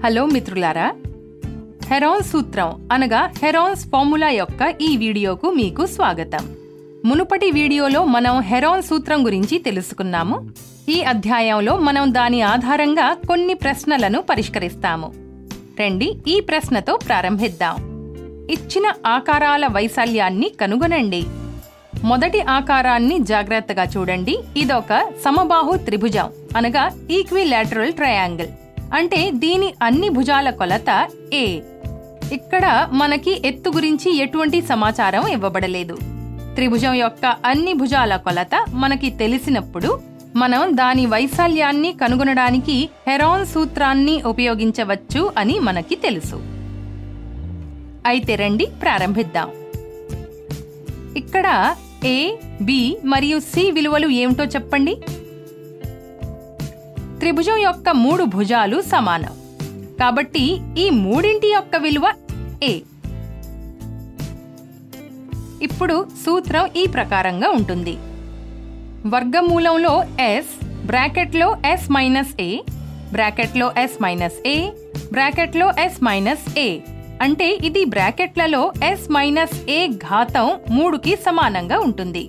Hello మిత్రులారా, heron సూత్రం అనగా హెరాన్స్ ఫార్ములా యొక్క ఈ వీడియోకు మీకు స్వాగతం. మునుపటి వీడియోలో మనం హెరాన్ సూత్రం గురించి తెలుసుకున్నాము. ఈ అధ్యాయంలో మనం దాని ఆధారంగా కొన్ని ప్రశ్నలను పరిష్కరిస్తాము. రండి ఈ ప్రశ్నతో ప్రారంభిద్దాం. ఇచ్చిన ఆకారాల వైశాల్యాన్ని కనుగొనండి. మొదటి ఆకారాన్ని జాగ్రత్తగా చూడండి. ఇదొక సమబాహు త్రిభుజం అనగా ఈక్విలాటరల్ ట్రయాంగిల్. అంటే దీని అన్ని భుజాల కొలత A. ఇక్కడ మనకి ఎత్తు గురించి ఎటువంటి సమాచారం ఇవ్వబడలేదు. త్రిభుజం యొక్క అన్ని భుజాల కొలత మనకి తెలిసినప్పుడు మనం దాని వైశాల్యాన్ని కనుగొనడానికి హెరాన్ సూత్రాన్ని ఉపయోగించవచ్చు అని మనకి తెలుసు. అయితే రండి ప్రారంభిద్దాం. ఇక్కడ A, B మరియు C విలువలు ఏమిటో చెప్పండి. త్రిభుజం యొక్క 3 భుజాలు సమానం కాబట్టి ఈ మూడింటి యొక్క విలువ A. ఇప్పుడు సూత్రం ఈ ప్రకారంగా ఉంటుంది. వర్గమూలంలో S, బ్రాకెట్లో S మైనస్ A, బ్రాకెట్లో S మైనస్ A, బ్రాకెట్లో S మైనస్ A. అంటే ఇది బ్రాకెట్లలో S మైనస్ A ఘాతం 3కి సమానంగా ఉంటుంది.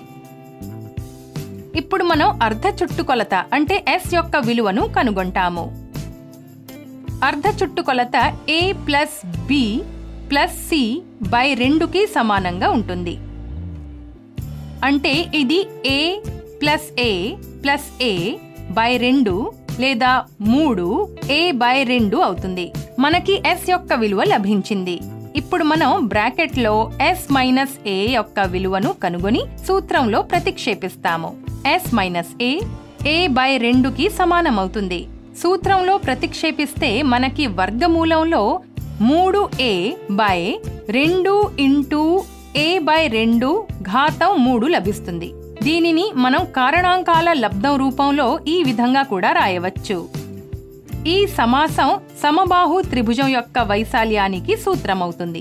ఇప్పుడు మనం అర్ధ చుట్టుకొలత అంటే S యొక్క విలువను కనుగొంటాము. అర్ధ చుట్టుకొలత A plus B plus C by 2కి సమానంగా ఉంటుంది. అంటే ఇది A plus A plus A by 2 లేదా 3 A బై 2 అవుతుంది. మనకి S యొక్క విలువ లభించింది. ఇప్పుడు మనం బ్రాకెట్లో S మైనస్ A యొక్క విలువను కనుగొని సూత్రంలో ప్రతిక్షేపిస్తాము. S మైనస్ A బై 2కి సమానమవుతుంది. సూత్రంలో ప్రతిక్షేపిస్తే మనకి వర్గమూలంలో 3A by 2 into A by 2 ఘాతం 3 లభిస్తుంది. దీనిని మనం కారణాంకాల లబ్ధం రూపంలో ఈ విధంగా కూడా రాయవచ్చు. ఈ సమాసం సమబాహు త్రిభుజం యొక్క వైశాల్యానికి సూత్రమవుతుంది.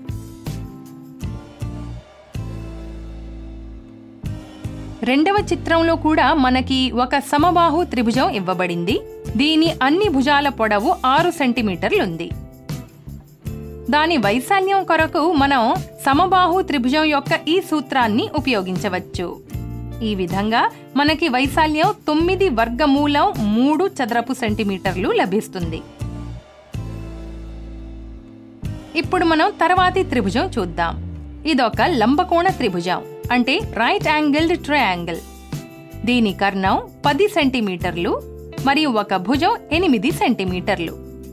రెండవ చిత్రంలో కూడా మనకి ఒక సమబాహు త్రిభుజం ఇవ్వబడింది. దీని అన్ని భుజాల పొడవు 6 సెంటీమీటర్లుంది. దాని వైశాల్యం కొరకు మనం సమబాహు త్రిభుజం యొక్క ఈ సూత్రాన్ని ఉపయోగించవచ్చు. ఈ విధంగా మనకి వైశాల్యం 9 వర్గమూలం 3 చదరపు సెంటీమీటర్లు లభిస్తుంది. ఇప్పుడు మనం తర్వాతి త్రిభుజం చూద్దాం. ఇదొక లంబకోణ త్రిభుజం అంటే రైట్ యాంగిల్డ్ ట్రయాంగిల్. దీని కర్ణం 10 సెంటీమీటర్లు మరియు ఒక భుజం 8 సెంటీమీటర్లు.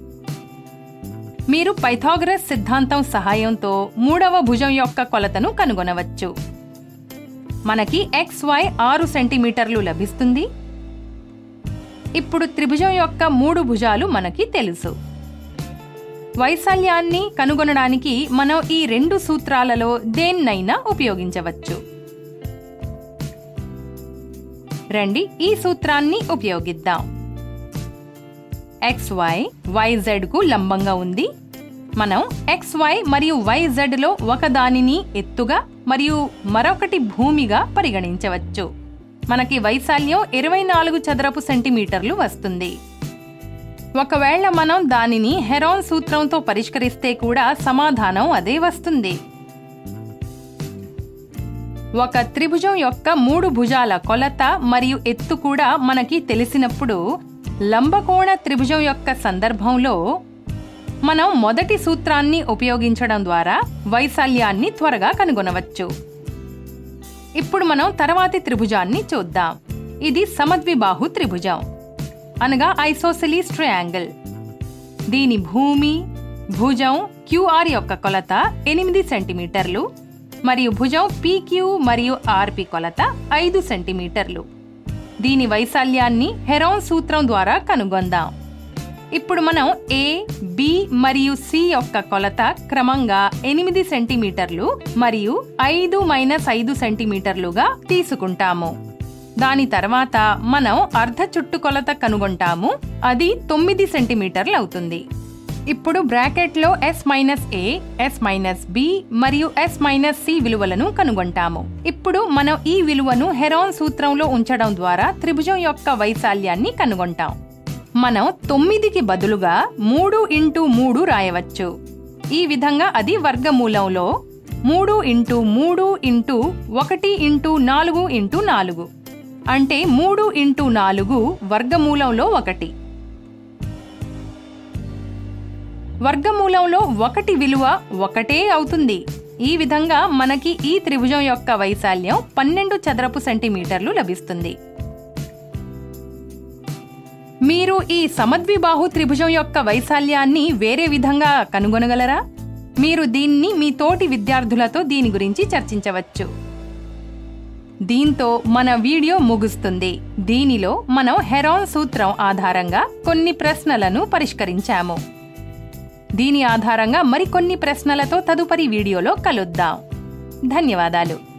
మీరు పైథాగరస్ సిద్ధాంతం సహాయంతో 3వ భుజం యొక్క కొలతను కనుగొనవచ్చు. మనకి XY 6 సెంటీమీటర్లు లభిస్తుంది. ఇప్పుడు త్రిభుజం యొక్క 3 భుజాలు మనకి తెలుసు. వైశాల్యాన్ని కనుగొనడానికి మనం ఈ 2 సూత్రాలలో దేన్నైనా ఉపయోగించవచ్చు. రండి ఈ సూత్రాన్ని ఉపయోగిద్దాం. XY YZ కు లంబంగా ఉంది. మనం XY మరియు YZ లో ఒకదానిని ఎత్తుగా మరియు మరొకటి భూమిగా పరిగణించవచ్చు. మనకి వైశాల్యం 24 చదరపు సెంటీమీటర్లు వస్తుంది. ఒకవేళ మనం దానిని హెరాన్ సూత్రంతో పరిష్కరిస్తే కూడా సమాధానం అదే వస్తుంది. ఒక త్రిభుజం యొక్క 3 భుజాల కొలత మరియు ఎత్తు కూడా మనకి తెలిసినప్పుడు లంబకోణ త్రిభుజం యొక్క సందర్భంలో మనం మొదటి సూత్రాన్ని ఉపయోగించడం ద్వారా వైశాల్యాన్ని త్వరగా కనుగొనవచ్చు. ఇప్పుడు మనం తర్వాతి త్రిభుజాన్ని చూద్దాం. ఇది సమద్విబాహు త్రిభుజం అనగా ఐసోసెలీస్ ట్రయాంగిల్. దీని భూమి భుజం QR యొక్క కొలత 8 సెంటీమీటర్లు మరియు భుజం PQ మరియు RP కొలత 5 సెంటీమీటర్లు. దీని వైశాల్యాన్ని హెరాన్ సూత్రం ద్వారా కనుగొందాం. ఇప్పుడు మనం A, B మరియు C యొక్క కొలత క్రమంగా 8 సెంటీమీటర్లు మరియు 5 సెంటీమీటర్లుగా తీసుకుంటాము. దాని తర్వాత మనం అర్ధ చుట్టుకొలత కనుగొంటాము. అది 9 సెంటీమీటర్లు అవుతుంది. ఇప్పుడు బ్రాకెట్లో S minus A, S minus B మరియు S మైనస్ C విలువలను కనుగొంటాము. ఇప్పుడు మనం ఈ విలువను హెరాన్ సూత్రంలో ఉంచడం ద్వారా త్రిభుజం యొక్క వైశాల్యాన్ని కనుగొంటాం. మనం 9కి బదులుగా 3 ఇంటూ 3 రాయవచ్చు. ఈ విధంగా అది వర్గమూలంలో 3 ఇంటూ 3 ఇంటూ 1 ఇంటూ 4 ఇంటూ 4 అంటే 3 ఇంటూ 4 వర్గమూలంలో 1. వర్గమూలంలో 1 విలువ 1 అవుతుంది. ఈ విధంగా మనకి ఈ త్రిభుజం యొక్క వైశాల్యం 12 చదరపు సెంటీమీటర్లు లభిస్తుంది. మీరు ఈ సమద్విబాహు త్రిభుజం యొక్క వైశాల్యాన్ని వేరే విధంగా కనుగొనగలరా? మీరు దీన్ని మీ తోటి విద్యార్థులతో దీని గురించి చర్చించవచ్చు. దీంతో మన వీడియో ముగుస్తుంది. దీనిలో మనం హెరాన్ సూత్రం ఆధారంగా కొన్ని ప్రశ్నలను పరిష్కరించాము. దీని ఆధారంగా మరికొన్ని ప్రశ్నలతో తదుపరి వీడియోలో కలుద్దాం. ధన్యవాదాలు.